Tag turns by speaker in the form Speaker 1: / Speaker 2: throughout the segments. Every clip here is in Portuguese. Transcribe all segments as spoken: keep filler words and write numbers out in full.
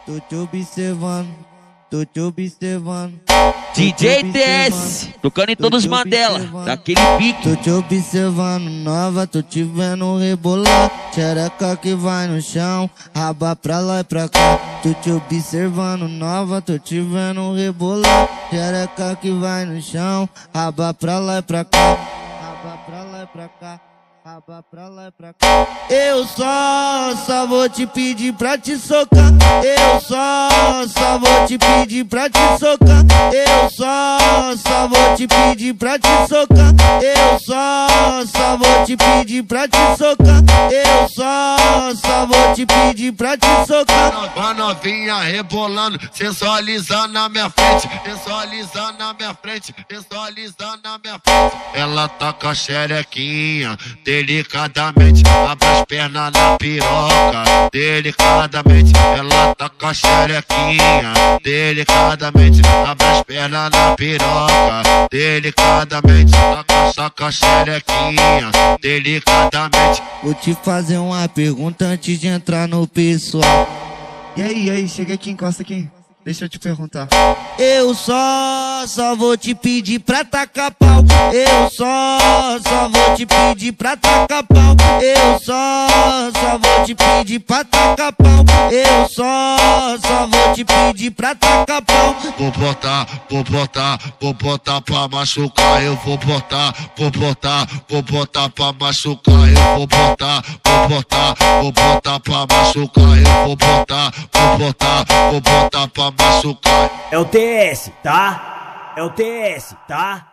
Speaker 1: Tô te observando, tô te observando.
Speaker 2: D J T S, tocando em todos os Mandela, daquele pique.
Speaker 1: Tô te observando, nova, tô te vendo rebolar. Xereca que vai no chão, raba pra lá e pra cá. Tô te observando, nova, tô te vendo rebolar. Xereca que vai no chão, raba pra lá e pra cá. Raba pra lá e pra cá. Raba pra lá e pra cá. Eu só, só vou te pedir pra te socar. Eu só, só vou te pedir pra te socar. Eu só, só vou te pedir pra te socar. Eu só, só vou te pedir pra te socar. Eu só, só vou te pedir pra te socar.
Speaker 3: A novinha rebolando, sensualizando na minha frente, sensualizando na minha frente, sensualizando na minha frente. Ela tá com a xerequinha, delicadamente, abre as pernas na piroca, delicadamente. Ela tá com a xerequinha, delicadamente, abre as pernas na piroca, delicadamente. Tá com, tá com a xerequinha, delicadamente.
Speaker 1: Vou te fazer uma pergunta antes de entrar no pessoal.
Speaker 4: E aí, e aí, chega aqui, encosta aqui. Deixa eu te perguntar.
Speaker 1: Eu só, só vou te pedir pra tacar pau. Eu só, só vou te pedir pra tacar pau. Eu só, só vou te pedir pra tacar pau. Eu só, só vou te pedir pra tacar pau.
Speaker 3: Vou botar, vou botar, vou botar pra machucar. Eu vou botar, vou botar, vou botar pra machucar. Eu vou botar, vou botar, vou botar pra machucar. Eu vou botar, vou botar, vou botar pra machucar.
Speaker 5: É o T S, tá? É o T S, tá?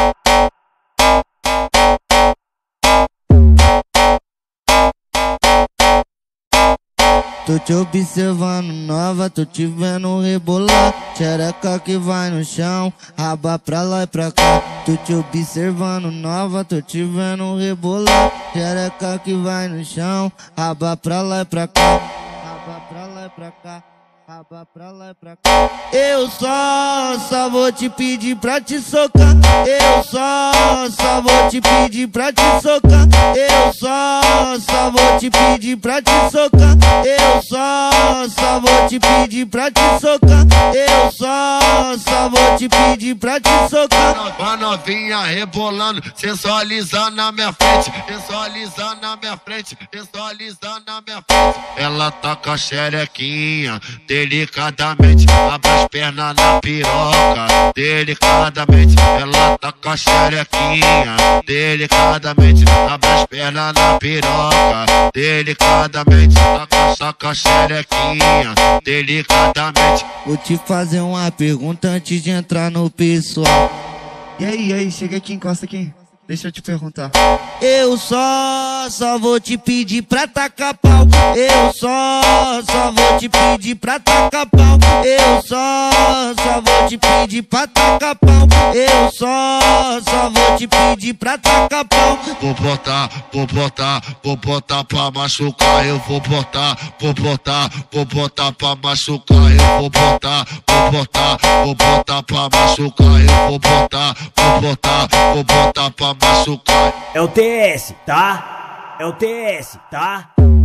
Speaker 1: Tô te observando, nova, tô te vendo rebolar. Xereca que vai no chão, raba pra lá e pra cá. Tô te observando, nova, tô te vendo rebolar. Xereca que vai no chão, raba pra lá e pra cá. Raba pra lá e pra cá. Raba pra lá e pra cá. Eu só, só vou te pedir pra te socar. Eu só, só vou te pedir pra te socar. Eu só, só vou te pedir pra te socar. Eu só, só vou te pedir pra te socar. Eu só, só vou te pedir pra te socar.
Speaker 3: A novinha rebolando, sensualizando na minha frente, sensualizando na minha frente, sensualizando na minha frente. Ela tá com a xerequinha, delicadamente, abre as pernas na piroca, delicadamente. Ela tá com a xerequinha, delicadamente, abre as pernas na piroca, delicadamente. Tá com, tá com a xerequinha, delicadamente.
Speaker 1: Vou te fazer uma pergunta antes de entrar no pessoal.
Speaker 4: E aí, e aí, chega aqui, encosta aqui. Deixa eu te perguntar.
Speaker 1: Eu só, só vou te pedir pra tacar pau. Eu só, só vou te pedir pra tacar pau. Eu só, só vou te pedir pra tacar pau. Eu só, só vou te pedir pra tacar pau.
Speaker 3: Vou botar, vou botar, vou botar pra machucar. Eu vou botar, vou botar, vou botar pra machucar. Eu vou botar, vou botar, vou botar pra machucar. Eu vou botar, vou botar, vou botar pra machucar.
Speaker 5: É o T S, tá? É o T S, tá?